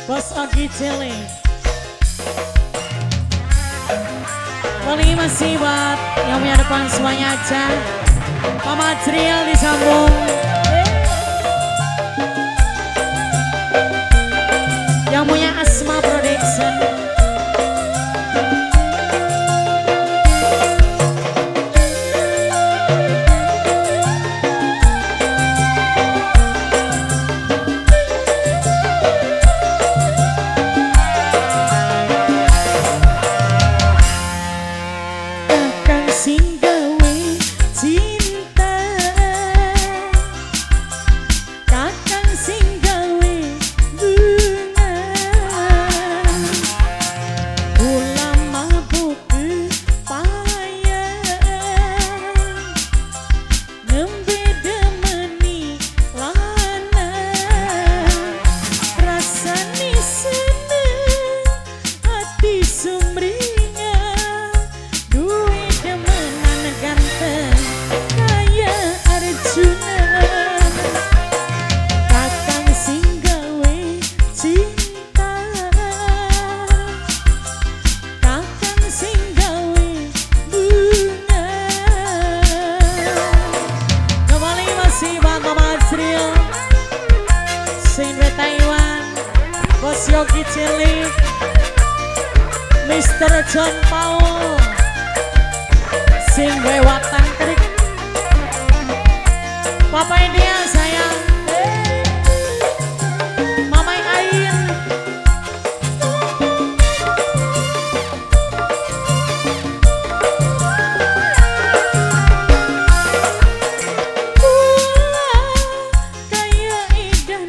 Bos Ogi Cilik. Paling masih buat yang punya depan semuanya aja. Mama Trial disambung. Yang punya Asma Production. Bos Yogi Cilik, Mr. John Paul, sing lewatan trik, Papa India sayang, Mama Ain, kayak idan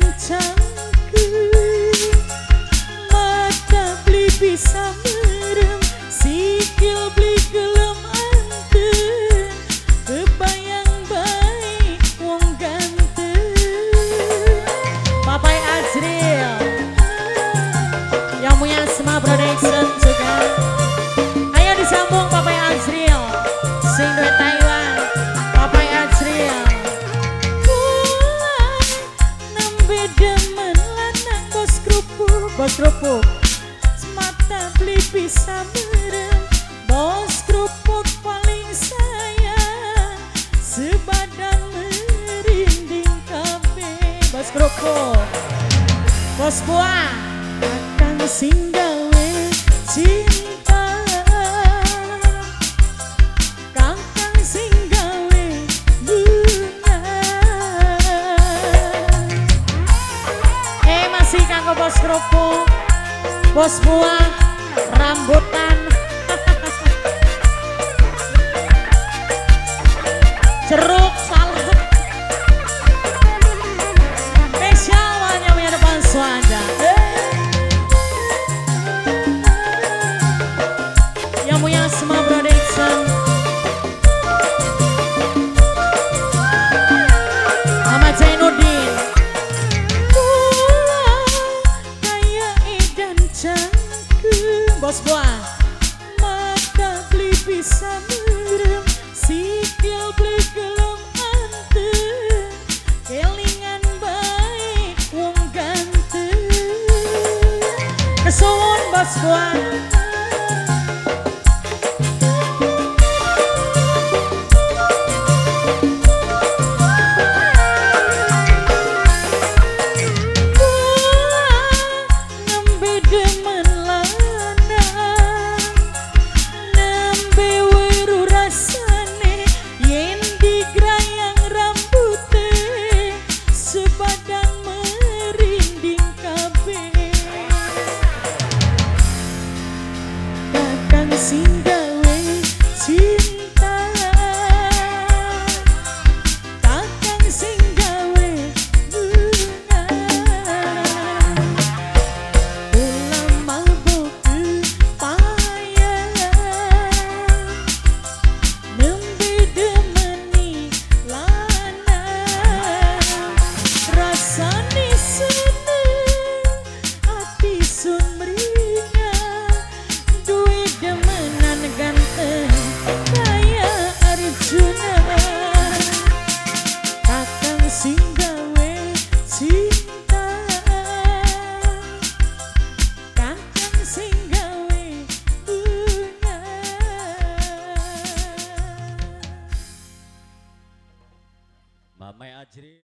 bisa merem, sikil beli gelem anteng, kebayang baik wong ganteng. Papai Azril, yang punya Asma Production juga. Ayo disambung Papai Azril, sing duet Taiwan. Papai Azril, nembe demen lanang bos kerupuk. Beli bisa merem, bos kerupuk paling sayang, sebadan merinding kabeh. Bos kerupuk, bos buah, akan sing gawe cinta, kakang sing gawe bunga. Masih kanggo bos kerupuk, bos buah, rambutan, jeruk, salad, spesial yang punya depan suada. Yang punya Asma Production, Mama Zainuddin. Bos buah, mata beli bisa merem, sikil beli gelem anteng, kelingan baik wong ganteng. Kesuwun bos buah. Mai Ajri.